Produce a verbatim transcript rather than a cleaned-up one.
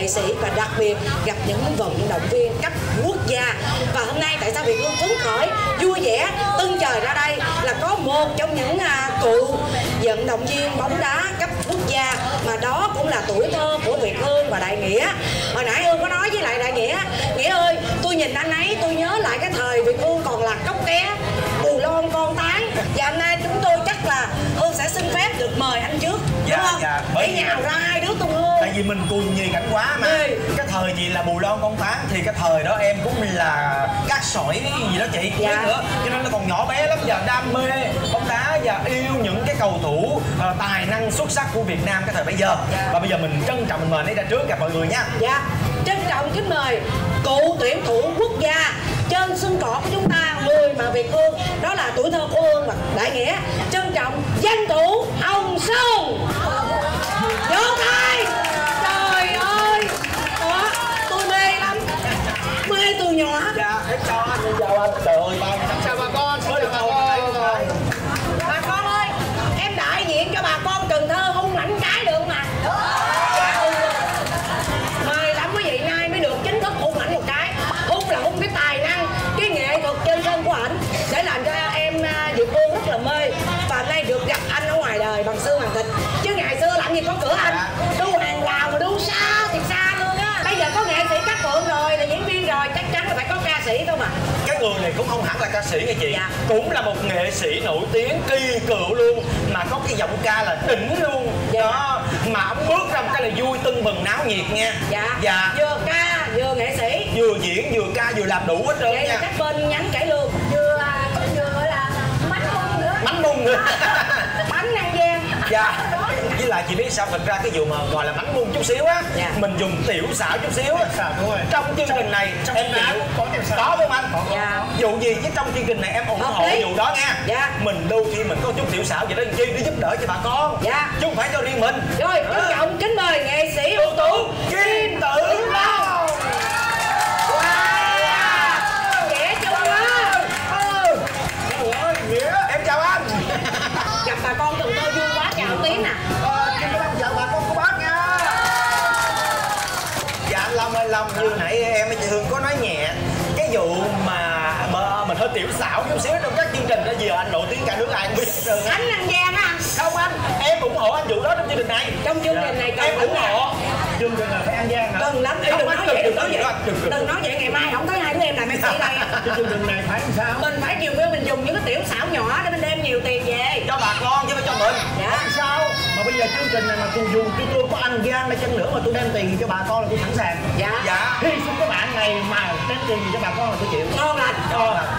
nghệ sĩ và đặc biệt gặp những vận động viên cấp quốc gia. Và hôm nay tại sao Việt Hương phấn khởi, vui vẻ, tưng trời ra đây là có một trong những à, cựu vận động viên bóng đá cấp quốc gia, mà đó cũng là tuổi thơ của Việt Hương và Đại Nghĩa. Hồi nãy Hương có nói với lại Đại Nghĩa, Nghĩa ơi, tôi nhìn anh ấy tôi nhớ lại cái thời Việt Hương còn là cóc té, bù lon con tán. Và hôm nay chúng tôi chắc là Hương sẽ xin phép được mời anh trước, dạ, đúng không? Dạ, để nhào ra hai đứa tung hương. Tại vì mình cùng gì cảnh quá mà. Ê. Cái thời gì là bù lon con tán thì cái thời đó em cũng là cát sỏi gì đó chị, dạ. Biết nữa, cho nên nó còn nhỏ bé lắm. Giờ đam mê bóng đá và yêu những cái cầu thủ uh, tài năng xuất sắc của Việt Nam cái thời bây giờ, dạ. Và bây giờ mình trân trọng mình mời anh ấy ra trước gặp mọi người nha. Dạ, trân trọng kính mời cựu tuyển thủ quốc gia trên sân cỏ của chúng ta, người mà Việt Hương đó là tuổi thơ của Hương và Đại Nghĩa, trân trọng danh thủ Hồng Sơn. Vỗ tay. Trời ơi, đó, tôi mê lắm, mê từ nhỏ. Dạ, em chào anh, em chào anh. Trời ơi, ba chào bà con, chào bà con. Bà con ơi, em đại diện cho bà con Cần Thơ hung lãnh cái được mà. Mời lắm quý vị, nay mới được chính thức hung lãnh một cái. Hung là hung cái tài năng, cái nghệ thuật trên sân của ảnh để làm cho em Việt Hương rất là mê. Và nay được gặp anh ở ngoài đời bằng xương bằng thịt, chứ ngày xưa làm gì có cửa anh. Đu hàng rào mà đu xa thì xa luôn á. Bây giờ có nghệ sĩ Cát Phượng rồi, là diễn viên rồi, chắc chắn là phải có ca sĩ thôi mà. Cái người này cũng không hẳn là ca sĩ nha chị, dạ. Cũng là một nghệ sĩ nổi tiếng kỳ cựu luôn, mà có cái giọng ca là đỉnh luôn, dạ. Đó, mà ông bước ra một cái là vui tưng bừng náo nhiệt nha. Dạ, dạ. Vừa ca vừa nghệ sĩ, vừa diễn vừa ca vừa làm đủ hết trơn nha. Vậy là các bên nhánh cải lương, vừa vừa gọi là bánh bông nữa, bánh bông nữa. bánh An Giang. Dạ. Với lại chị biết sao, thật ra cái vụ mà gọi là bánh bung chút xíu á, dạ. Mình dùng tiểu xảo chút xíu á. Đúng rồi. Trong chương trình này trong em chịu có tiểu xảo. Có không anh? Có, có. Dạ. Vụ gì chứ trong chương trình này em ủng hộ vụ đó nha. Dạ. Mình đôi khi mình có chút tiểu xảo vậy đó chi để giúp đỡ cho bà con. Dạ. Chứ không phải cho riêng mình. Rồi, trân trọng kính mời nghệ sĩ ưu tú Kim Tử Long. Wow, dễ chung quá. Ừ. Nghĩa, em chào anh. Gặp bà con Cần Thơ vui quá, chào Tiến nè. Kim Tử Long chào bà con của bác nha. Dạ anh Long ơi, Long như nãy em với chị Hương có nói nhẹ cái vụ mà, mà mình hơi tiểu xảo chút xíu trong các chương trình đó, giờ anh nổi tiếng cả nước ai cũng biết hết trơn á. Ánh An Giang á anh. Không anh, em ủng hộ anh vụ đó trong chương trình này. Trong chương trình này em ủng hộ. Chương trình là phải An Giang hả? Cần lắm, đừng nói vậy, đừng nói vậy. Đừng nói vậy, ngày mai không thấy hai đứa em làm em sĩ đây. Cái chương trình này phải làm sao? Mình phải nhiều khi mình dùng những cái tiểu xảo nhỏ để mình đem nhiều tiền về cho bà con chứ không cho mình. Dạ. Sao? Mà bây giờ chương trình này mà tôi dù tôi, tôi có ăn gian hay chăng nữa mà tôi đem tiền cho bà con là tôi sẵn sàng. Dạ. Dạ. Hy sinh các bạn này mà đem tiền cho bà con là tôi chịu. Ngon lành. Ngon lành.